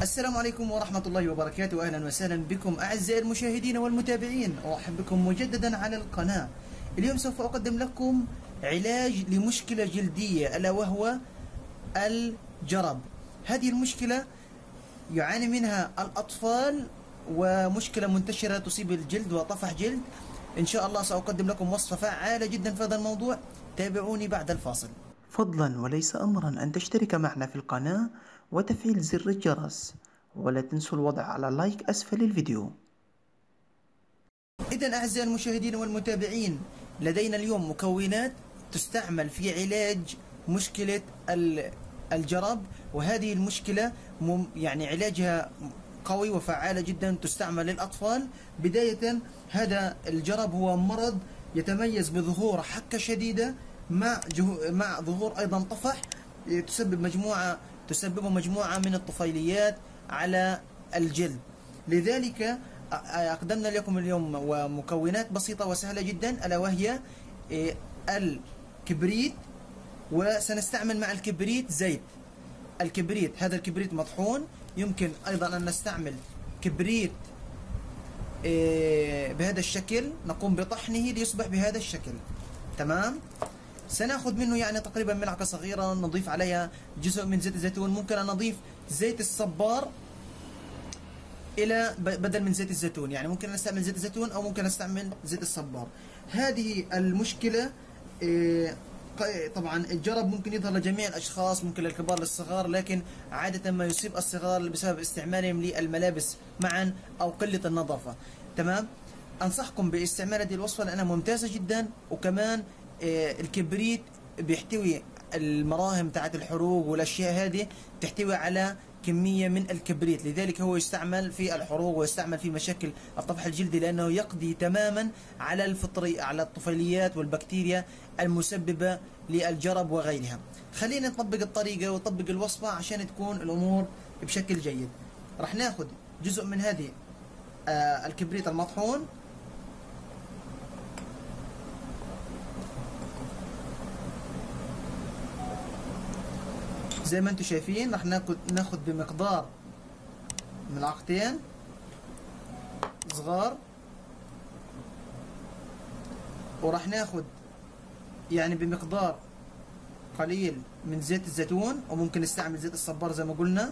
السلام عليكم ورحمة الله وبركاته. أهلا وسهلا بكم أعزائي المشاهدين والمتابعين، أرحب بكم مجددا على القناة. اليوم سوف أقدم لكم علاج لمشكلة جلدية ألا وهو الجرب. هذه المشكلة يعاني منها الأطفال ومشكلة منتشرة تصيب الجلد وطفح جلد. إن شاء الله سأقدم لكم وصفة فعالة جدا في هذا الموضوع، تابعوني بعد الفاصل. فضلا وليس أمرا أن تشترك معنا في القناة وتفعيل زر الجرس، ولا تنسوا الوضع على لايك أسفل الفيديو. إذن أعزائي المشاهدين والمتابعين، لدينا اليوم مكونات تستعمل في علاج مشكلة الجرب، وهذه المشكلة يعني علاجها قوي وفعالة جدا، تستعمل للأطفال. بداية، هذا الجرب هو مرض يتميز بظهور حكة شديدة مع ظهور أيضا طفح تسبب مجموعة من الطفيليات على الجلد. لذلك أقدمنا لكم اليوم ومكونات بسيطة وسهلة جدا، ألا وهي الكبريت، وسنستعمل مع الكبريت زيت الكبريت. هذا الكبريت مطحون. يمكن أيضا أن نستعمل كبريت بهذا الشكل، نقوم بطحنه ليصبح بهذا الشكل. تمام. سنأخذ منه يعني تقريبا ملعقة صغيرة، نضيف عليها جزء من زيت الزيتون. ممكن أن نضيف زيت الصبار بدل من زيت الزيتون، يعني ممكن نستعمل زيت الزيتون أو ممكن نستعمل زيت الصبار. هذه المشكلة طبعا الجرب ممكن يظهر لجميع الأشخاص، ممكن للكبار للصغار، لكن عادة ما يصيب الصغار بسبب استعمالهم للملابس معا أو قلة النظافة. تمام. أنصحكم باستعمال هذه الوصفة لأنها ممتازة جدا، وكمان الكبريت بيحتوي المراهم تاعت الحروق والأشياء هذه، تحتوي على كمية من الكبريت، لذلك هو يستعمل في الحروق ويستعمل في مشاكل الطفح الجلدي، لأنه يقضي تماما على على الطفيليات والبكتيريا المسببة للجرب وغيرها. خلينا نطبق الطريقة ونطبق الوصفة عشان تكون الأمور بشكل جيد. راح ناخذ جزء من هذه الكبريت المطحون، زي ما انتم شايفين. راح ناخذ بمقدار ملعقتين صغار، وراح ناخذ يعني بمقدار قليل من زيت الزيتون، وممكن نستعمل زيت الصبار زي ما قلنا.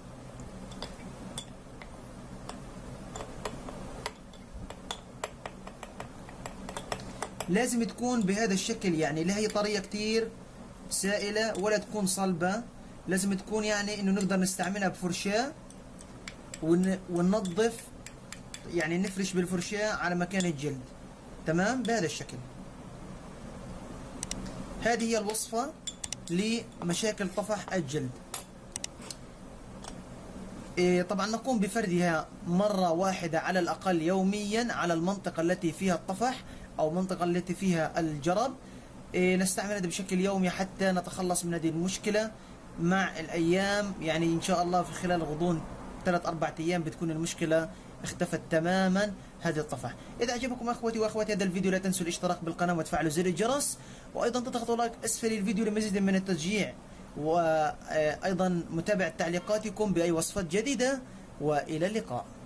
لازم تكون بهذا الشكل، يعني لا هي طرية كتير سائلة ولا تكون صلبة، لازم تكون يعني انه نقدر نستعملها بفرشاة وننظف، يعني نفرش بالفرشاة على مكان الجلد. تمام، بهذا الشكل. هذه هي الوصفة لمشاكل طفح الجلد. طبعا نقوم بفردها مرة واحدة على الأقل يوميا على المنطقة التي فيها الطفح أو المنطقة التي فيها الجرب. نستعمل هذا بشكل يومي حتى نتخلص من هذه المشكلة مع الأيام. يعني إن شاء الله في خلال غضون 3-4 أيام بتكون المشكلة اختفت تماما، هذه الطفح. إذا أعجبكم أخوتي وأخواتي هذا الفيديو، لا تنسوا الاشتراك بالقناة وتفعلوا زر الجرس، وأيضا تضغطوا لايك أسفل الفيديو لمزيد من التشجيع، وأيضا متابعة تعليقاتكم بأي وصفات جديدة. وإلى اللقاء.